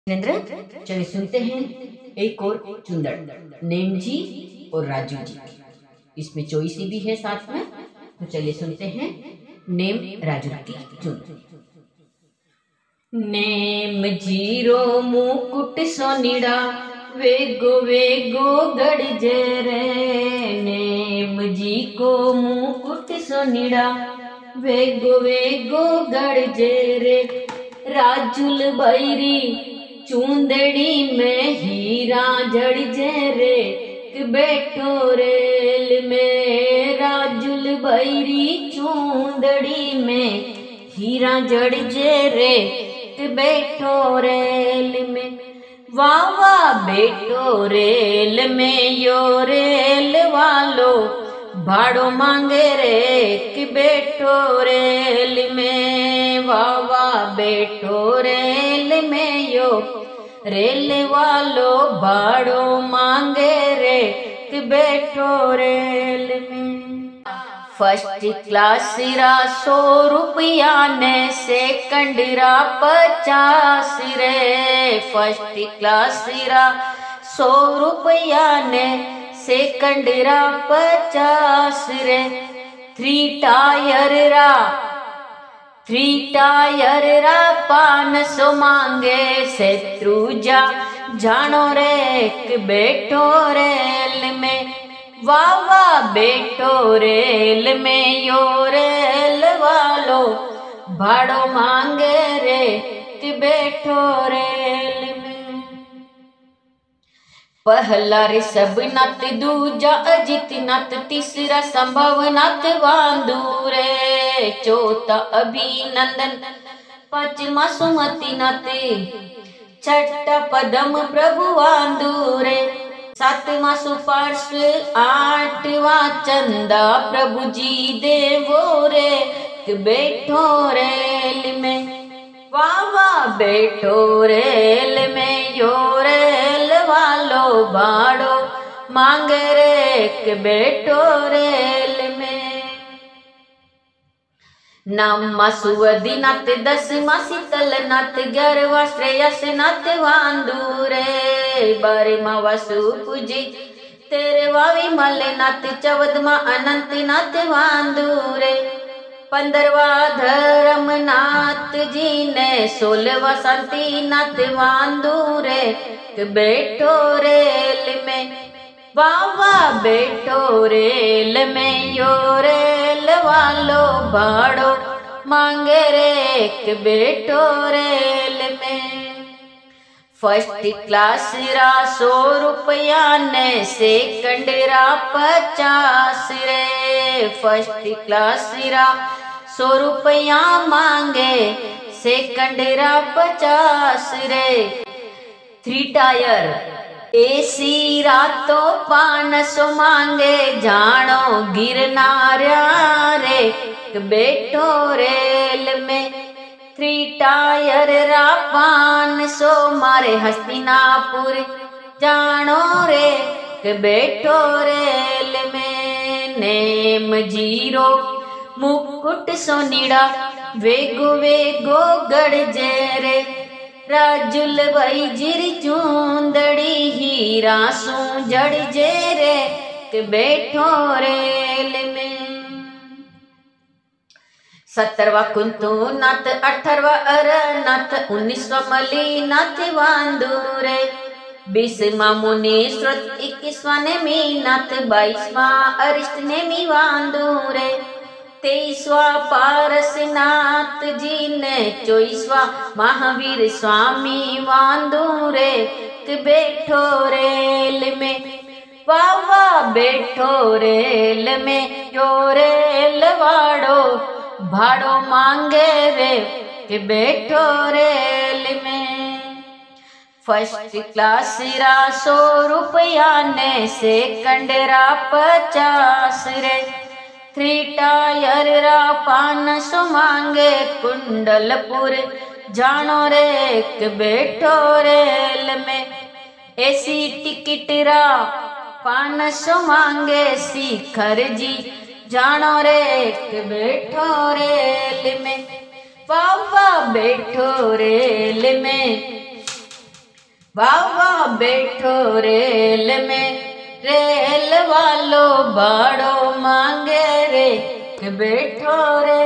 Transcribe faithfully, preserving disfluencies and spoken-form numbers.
नरेंद्र, चलिए सुनते हैं एक और चुंदड़, नेम जी और राजू जी। इसमें चोइसी भी है साथ में, तो चलिए सुनते हैं नेम राजू की चुंदड़। नेम जीरो मुकुट सोनिड़ा वेगो वेगो गड़ जे रे। नेम जी को मुकुट सोनिड़ा वेगो वेगो गड़ जे रे। राजुल बैरी चूंदड़ी में हीरा जड़ जे रे। बैठो रेल में राजुल बैरी चूंदड़ी में हीरा जड़ जे रे। बैठो रेल में वाह वाह बैठो रेल में यो रेल वालो भाड़ो मांगे रे। कि बैठो रेल में वाह वाह बैठो रेल में यो रेल वालो भाड़ो मांगे रे। कि बैठो रेल में फर्स्ट क्लास रा सौ रुपया ने सेकंड रा पचास रे। फर्स्ट क्लास रा सौ रुपया ने सेकंड रा पचास रे। थ्री टायर रा थ्री टायर रा पान सौ मांगे शत्रुजा जानो रे। कि बैठो रेल में वाह वाह बैठो रेल में यो रेल वालो भाड़ो मांगे रे। कि बैठो रेल में पहला ऋषभ नत दूजा अजित नत तीसरा संभव नत वांदू रे। चौथा अभिनंदन पांचवा सुमति नत छठा पदम प्रभु वांदू रे। सातवां सुपार्श्व आठवां चंदा प्रभु जी देवो रे। कि बैठो रेल में वाह वाह बैठो रेल में यो रेल वालो भाड़ो मांगे रे। कि बैठो रेल में नवमा सुवधि नत दसवां शीतल नत ग्यारहवां श्रेयस नत वांदू रे। बारहवां वसु पूजी तेरहवां विमल नत चौदहवां अनंत नत वांदू रे। पंद्रहवां धर्मनाथ जी ने सोलहवां शांति नत वांदू रे। कि बैठो रेल में वाह वाह बैठो रेल में यो रेल वालो भाड़ो मांगे रे। कि बैठो रेल में फर्स्ट क्लास रा सौ रुपया ने सेकंड रा पचास रे। फर्स्ट क्लास रा सौ रुपया मांगे सेकंड रा पचास रे। थ्री टायर एसी रातो पान सौ मांगे जानो गिरनारा रे। कि बैठो रेल में थ्री टायर रा पान सौ मारे हस्तिनापुर जानो रे। कि बैठो रेल में नेम जीरो मुकुट सोनिड़ा वेगो वेगो गड़ जे रे। राजुल भाई जिर चूंदड़ी हीरा सू जड़ जे रे। कि बैठो रेल में सत्रहवा कुंतु नत अठारहवा अरनत उन्नीसवा मली नत वांदू रे। बीसवा मुनि श्रुत इक्कीसवा नेमी नत बाईसवा अरिष्ट नेमी वांदू रे। तेईसवा पारसनाथ जी ने चौबीसवा महावीर स्वामी वांदू रे। कि बैठो रेल में वाह वाह बैठो रेल में यो रेल वाड़ो भाड़ो मांगे रे। कि बैठो रेल में फर्स्ट क्लास रा सौ रुपया ने सेकंड रा पचास रे। थ्री टायर रा पान सौ मांगे कुंडलपुर जानो रे। कि बैठो रेल में एसी टिकट रा पान सौ मांगे शिखर जी जानो रे। कि बैठो रेल में वाह वाह बैठो रेल में बाबा बैठो रेल में, रेल वालों बाड़ो मांगे रे, के बैठो रे